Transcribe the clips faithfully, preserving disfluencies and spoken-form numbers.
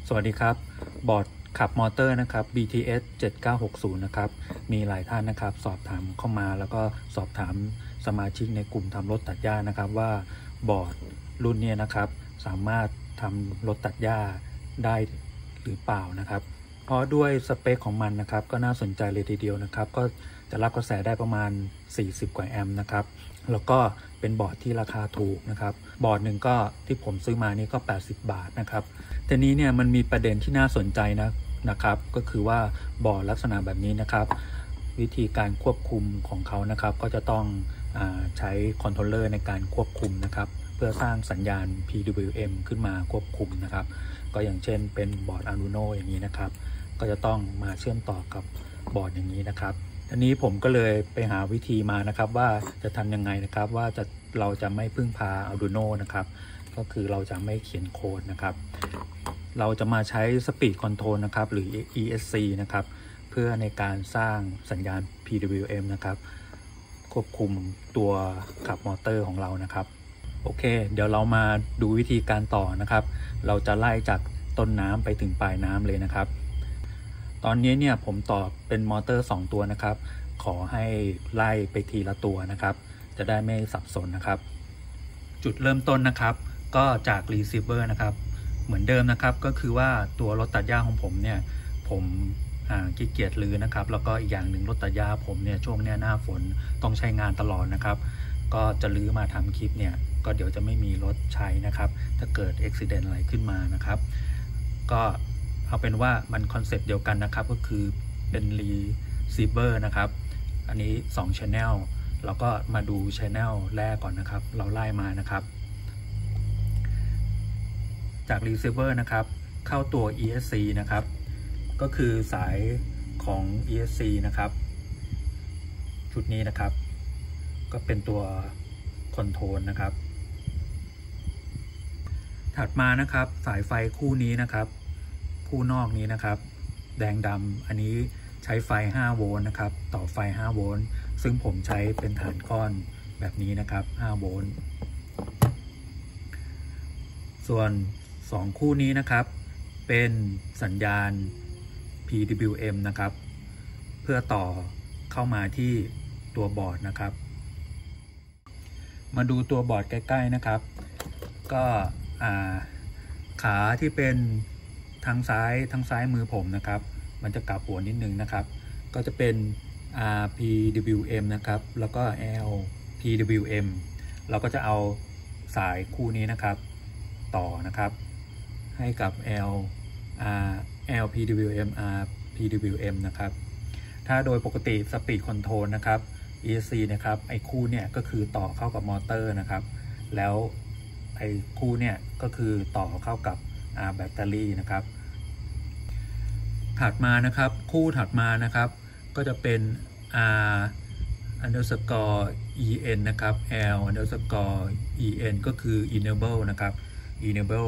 สวัสดีครับบอร์ดขับมอเตอร์นะครับ บี ที เอส เจ็ดเก้าหกศูนย์นะครับมีหลายท่านนะครับสอบถามเข้ามาแล้วก็สอบถามสมาชิกในกลุ่มทำรถตัดหญ้านะครับว่าบอร์ดรุ่นนี้นะครับสามารถทำรถตัดหญ้าได้หรือเปล่านะครับเพราะด้วยสเปคของมันนะครับก็น่าสนใจเลยทีเดียวนะครับก็จะรับกระแสได้ประมาณสี่สิบกว่าแอมป์นะครับแล้วก็เป็นบอร์ดที่ราคาถูกนะครับบอร์ดหนึ่งก็ที่ผมซื้อมานี่ก็แปดสิบบาทนะครับทีนี้เนี่ยมันมีประเด็นที่น่าสนใจนะนะครับก็คือว่าบอร์ดลักษณะแบบนี้นะครับวิธีการควบคุมของเขานะครับก็จะต้องอาใช้คอนโทรลเลอร์ในการควบคุมนะครับเพื่อสร้างสัญญาณ พี ดับเบิลยู เอ็ม ขึ้นมาควบคุมนะครับก็อย่างเช่นเป็นบอร์ด Arduino อย่างนี้นะครับก็จะต้องมาเชื่อมต่อกับบอร์ดอย่างนี้นะครับทีนี้ผมก็เลยไปหาวิธีมานะครับว่าจะทำยังไงนะครับว่าจะเราจะไม่พึ่งพา Arduino นะครับก็คือเราจะไม่เขียนโค้ดนะครับเราจะมาใช้ Speed Control นะครับหรือ อี เอส ซี นะครับเพื่อในการสร้างสัญญาณ พี ดับเบิลยู เอ็ม นะครับควบคุมตัวขับมอเตอร์ของเรานะครับโอเคเดี๋ยวเรามาดูวิธีการต่อนะครับเราจะไล่จากต้นน้ำไปถึงปลายน้ำเลยนะครับตอนนี้เนี่ยผมต่อเป็นมอเตอร์สองตัวนะครับขอให้ไล่ไปทีละตัวนะครับจะได้ไม่สับสนนะครับจุดเริ่มต้นนะครับก็จากรีเซิเวอร์นะครับเหมือนเดิมนะครับก็คือว่าตัวรถตัดหญ้าของผมเนี่ยผมขี้เกียจลื้อนะครับแล้วก็อีกอย่างหนึ่งรถตัดหญ้าผมเนี่ยช่วงเนี้ยหน้าฝนต้องใช้งานตลอดนะครับก็จะลื้อมาทำคลิปเนี่ยก็เดี๋ยวจะไม่มีรถใช้นะครับถ้าเกิดอุบัติเหตุอะไรขึ้นมานะครับก็เอาเป็นว่ามันคอนเซปต์เดียวกันนะครับก็คือเป็นรีเซิเวอร์นะครับอันนี้สอง Channel เราก็มาดู Channel แรกก่อนนะครับเราไล่มานะครับจาก Receiver นะครับเข้าตัว อี เอส ซี นะครับก็คือสายของ อี เอส ซี นะครับชุดนี้นะครับก็เป็นตัวคอนโทรลนะครับถัดมานะครับสายไฟคู่นี้นะครับคู่นอกนี้นะครับแดงดำอันนี้ใช้ไฟห้าโวลต์นะครับต่อไฟห้าโวลต์ซึ่งผมใช้เป็นฐานก้อนแบบนี้นะครับห้าโวลต์ส่วนสองคู่นี้นะครับเป็นสัญญาณ พี ดับเบิลยู เอ็ม นะครับเพื่อต่อเข้ามาที่ตัวบอร์ดนะครับมาดูตัวบอร์ดใกล้ๆนะครับก็ขาที่เป็นทางซ้ายทางซ้ายมือผมนะครับมันจะกลับหัวนิดนึงนะครับก็จะเป็น พี ดับเบิลยู เอ็ม นะครับแล้วก็ L พี ดับเบิลยู เอ็ม เราก็จะเอาสายคู่นี้นะครับต่อนะครับให้กับ L R L พี ดับเบิลยู เอ็ม R พี ดับเบิลยู เอ็ม นะครับถ้าโดยปกติ Speed Control นะครับ อี เอส ซี นะครับไอ้คู่เนี่ยก็คือต่อเข้ากับมอเตอร์นะครับแล้วไอ้คู่เนี่ยก็คือต่อเข้ากับแบตเตอรี่นะครับถัดมานะครับคู่ถัดมานะครับก็จะเป็น R underscore en นะครับ L underscore en ก็คือ enable นะครับ enable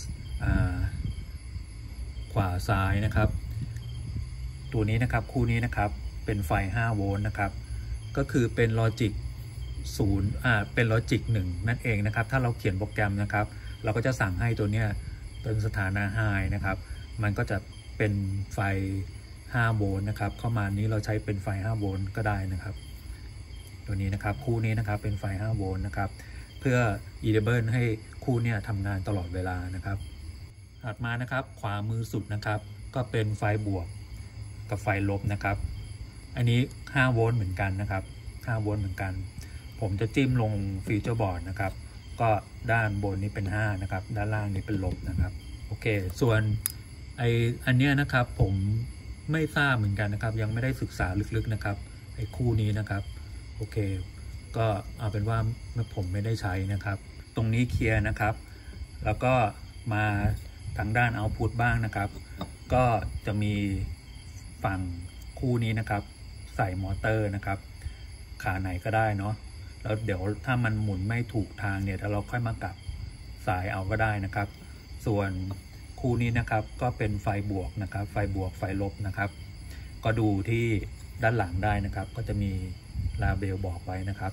ขวาซ้ายนะครับตัวนี้นะครับคู่นี้นะครับเป็นไฟห้าโวลต์นะครับก็คือเป็นลอจิกศูนย์อ่าเป็นลอจิกหนึ่งนั่นเองนะครับถ้าเราเขียนโปรแกรมนะครับเราก็จะสั่งให้ตัวเนี้ยเป็นสถานะไฮนะครับมันก็จะเป็นไฟห้าโวลต์นะครับเข้ามานี้เราใช้เป็นไฟห้าโวลต์ก็ได้นะครับตัวนี้นะครับคู่นี้นะครับเป็นไฟห้าโวลต์นะครับเพื่อ enable ให้คู่เนี้ยทำงานตลอดเวลานะครับถัดมานะครับขวามือสุดนะครับก็เป็นไฟบวกกับไฟลบนะครับอันนี้ห้าโวลต์เหมือนกันนะครับห้าโวลต์เหมือนกันผมจะจิ้มลงฟีเจอร์บอร์ดนะครับก็ด้านบนนี้เป็นห้านะครับด้านล่างนี้เป็นลบนะครับโอเคส่วนไออันเนี้ยนะครับผมไม่ทราบเหมือนกันนะครับยังไม่ได้ศึกษาลึกๆนะครับไอคู่นี้นะครับโอเคก็เอาเป็นว่าผมไม่ได้ใช้นะครับตรงนี้เคลียร์นะครับแล้วก็มาทางด้านเอาท์พุตบ้างนะครับก็จะมีฝั่งคู่นี้นะครับใส่มอเตอร์นะครับขาไหนก็ได้เนาะแล้วเดี๋ยวถ้ามันหมุนไม่ถูกทางเนี่ยถ้าเราค่อยมากลับสายเอาก็ได้นะครับส่วนคู่นี้นะครับก็เป็นไฟบวกนะครับไฟบวกไฟลบนะครับก็ดูที่ด้านหลังได้นะครับก็จะมีลาเบลบอกไว้นะครับ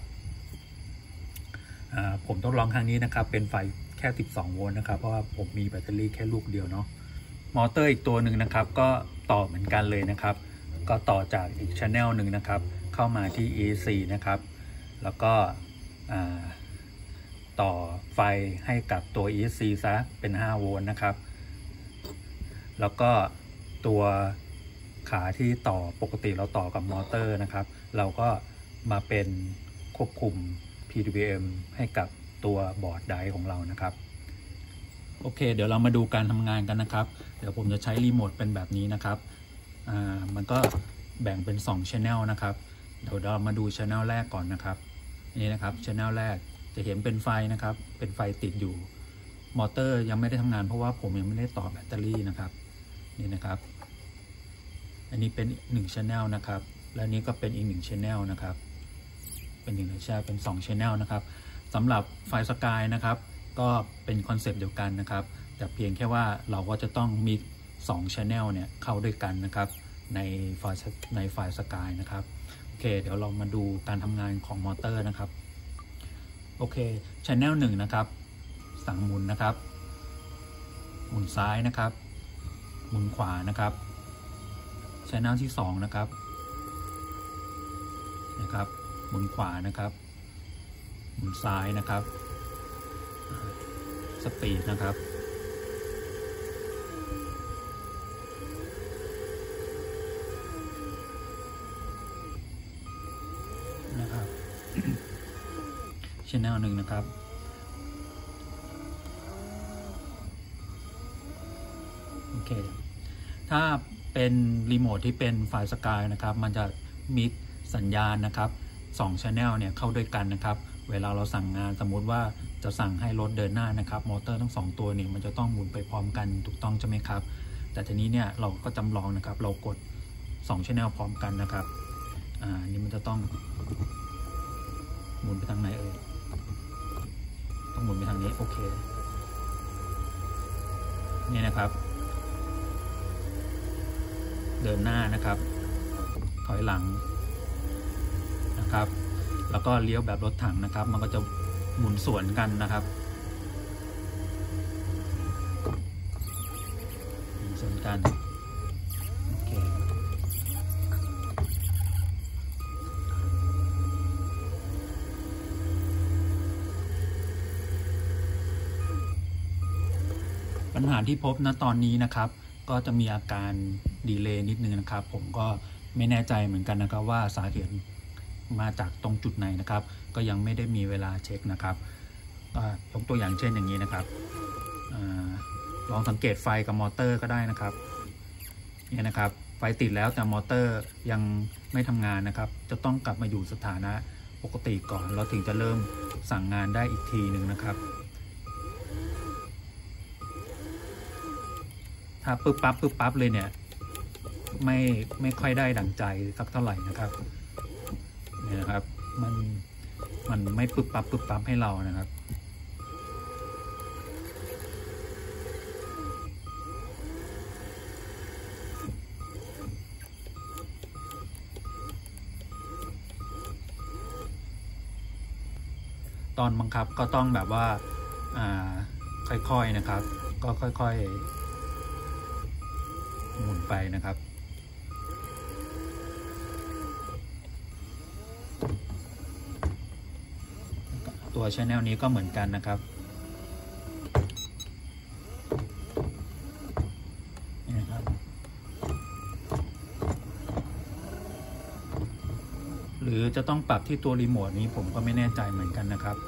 ผมต้องลองครั้งนี้นะครับเป็นไฟแค่สิบสองโวลต์นะครับเพราะว่าผมมีแบตเตอรี่แค่ลูกเดียวเนาะมอเตอร์อีกตัวหนึ่งนะครับก็ต่อเหมือนกันเลยนะครับก็ต่อจากอีก channel หนึ่งนะครับเข้ามาที่ อี ซี นะครับแล้วก็ต่อไฟให้กับตัว อี ซี ซะเป็นห้าโวลต์นะครับแล้วก็ตัวขาที่ต่อปกติเราต่อกับมอเตอร์นะครับเราก็มาเป็นควบคุม พี ดับเบิลยู เอ็ม ให้กับตัวบอร์ดไดร์ของเรานะครับโอเคเดี๋ยวเรามาดูการทำงานกันนะครับเดี๋ยวผมจะใช้รีโมทเป็นแบบนี้นะครับอ่ามันก็แบ่งเป็นสอง channel นะครับเดี๋ยวเรามาดู channel แรกก่อนนะครับนี่นะครับ channel แรกจะเห็นเป็นไฟนะครับเป็นไฟติดอยู่มอเตอร์ยังไม่ได้ทำงานเพราะว่าผมยังไม่ได้ต่อแบตเตอรี่นะครับนี่นะครับอันนี้เป็นหนึ่ง channel นะครับและนี้ก็เป็นอีกหนึ่ง channel นะครับเป็นหนึ่ง channel เป็นสอง channel นะครับสำหรับไฟสกายนะครับก็เป็นคอนเซปต์เดียวกันนะครับแต่เพียงแค่ว่าเราก็จะต้องมีสอง channel เนี่ยเข้าด้วยกันนะครับในไฟในไฟสกายนะครับโอเคเดี๋ยวเรามาดูการทำงานของมอเตอร์นะครับโอเค channel หนึ่งนะครับสั่งหมุนนะครับหมุนซ้ายนะครับหมุนขวานะครับ channel ที่สองนะครับนะครับหมุนขวานะครับหมุนซ้ายนะครับสปีดนะครับนะครับ channel หนึ่งนะครับโอเคถ้าเป็นรีโมทที่เป็นไฟสกายนะครับมันจะมิกสัญญาณนะครับสอง channel เนี่ยเข้าด้วยกันนะครับเวลาเราสั่งงานสมมุติว่าจะสั่งให้รถเดินหน้านะครับมอเตอร์ทั้งสองตัวเนี่ยมันจะต้องหมุนไปพร้อมกันถูกต้องใช่ไหมครับแต่ทีนี้เนี่ยเราก็จำลองนะครับเรากดสอง channel พร้อมกันนะครับอ่านี่มันจะต้องหมุนไปทางไหนเอ่ยต้องหมุนไปทางนี้โอเคนี่นะครับเดินหน้านะครับถอยหลังนะครับแล้วก็เลี้ยวแบบรถถังนะครับมันก็จะหมุนสวนกันนะครับหมุนสวนกันโอเคปัญหาที่พบณตอนนี้นะครับก็จะมีอาการดีเลย์นิดนึงนะครับผมก็ไม่แน่ใจเหมือนกันนะครับว่าสาเหตุมาจากตรงจุดไหนนะครับก็ยังไม่ได้มีเวลาเช็คนะครับยกตัวอย่างเช่นอย่างนี้นะครับอลองสังเกตไฟกับมอเตอร์ก็ได้นะครับนี่นะครับไฟติดแล้วแต่มอเตอร์ยังไม่ทำงานนะครับจะต้องกลับมาอยู่สถานะปกติก่อนเราถึงจะเริ่มสั่งงานได้อีกทีหนึ่งนะครับถ้าปึ๊บปั๊บปึ๊บปั๊บเลยเนี่ยไม่ไม่ค่อยได้ดั่งใจสักเท่าไหร่นะครับเนี่ยนะครับมันมันไม่ปึ๊บปั๊บปึ๊บปั๊บให้เรานะครับตอนบังคับก็ต้องแบบว่าอ่าค่อยๆนะครับก็ค่อยๆหมุนไปนะครับตัว channel นี้ก็เหมือนกันนะครับนี่นะครับหรือจะต้องปรับที่ตัวรีโมทนี้ผมก็ไม่แน่ใจเหมือนกันนะครับ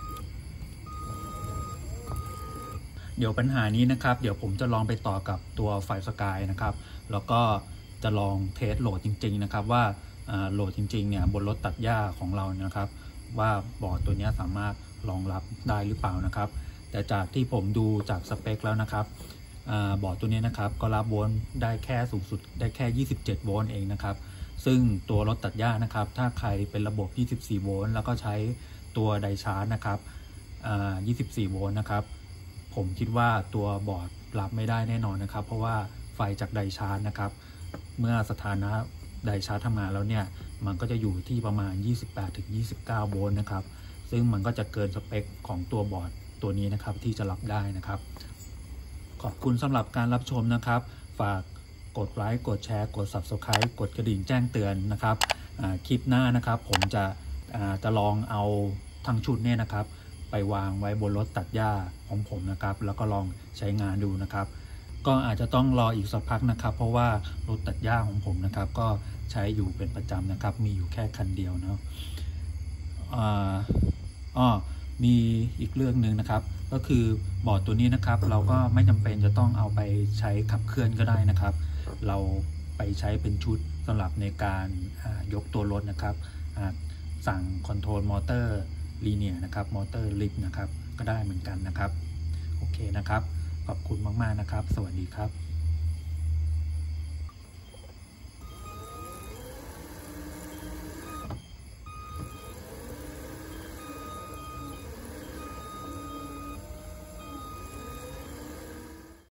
เดี๋ยวปัญหานี้นะครับเดี๋ยวผมจะลองไปต่อกับตัวไฟสกายนะครับแล้วก็จะลองเทสโหลดจริงๆนะครับว่าโหลดจริงๆเนี่ยบนรถตัดหญ้าของเรานะครับว่าบอร์ดตัวนี้สามารถรองรับได้หรือเปล่านะครับแต่จากที่ผมดูจากสเปคแล้วนะครับบอร์ดตัวนี้นะครับก็รับโวลต์ได้แค่สูงสุดได้แค่ยี่สิบเจ็ดโวลต์เองนะครับซึ่งตัวรถตัดหญ้านะครับถ้าใครเป็นระบบยี่สิบสี่โวลต์แล้วก็ใช้ตัวไดชาร์จนะครับยี่สิบสี่โวลต์นะครับผมคิดว่าตัวบอร์ดรับไม่ได้แน่นอนนะครับเพราะว่าไฟจากไดชาร์จนะครับเมื่อสถานะไดชาร์จทำงานแล้วเนี่ยมันก็จะอยู่ที่ประมาณ ยี่สิบแปดถึงยี่สิบเก้า โวลต์นะครับซึ่งมันก็จะเกินสเปคของตัวบอร์ดตัวนี้นะครับที่จะรับได้นะครับขอบคุณสำหรับการรับชมนะครับ ฝากกดไลค์กดแชร์กด ซับสไครบ์ กดกระดิ่งแจ้งเตือนนะครับคลิปหน้านะครับผมจะจะลองเอาทั้งชุดเนี่ยนะครับไปวางไว้บนรถตัดหญ้าของผมนะครับแล้วก็ลองใช้งานดูนะครับก็อาจจะต้องรออีกสักพักนะครับเพราะว่ารถตัดหญ้าของผมนะครับก็ใช้อยู่เป็นประจำนะครับมีอยู่แค่คันเดียวเนาะอ่าอ้อมีอีกเรื่องหนึ่งนะครับก็คือบอร์ดตัวนี้นะครับเราก็ไม่จำเป็นจะต้องเอาไปใช้ขับเคลื่อนก็ได้นะครับเราไปใช้เป็นชุดสำหรับในการยกตัวรถนะครับสั่งคอนโทรลมอเตอร์ลีเนียร์นะครับมอเตอร์ลิฟต์นะครับก็ได้เหมือนกันนะครับโอเคนะครับขอบคุณมากๆนะครับสวัสดีครับ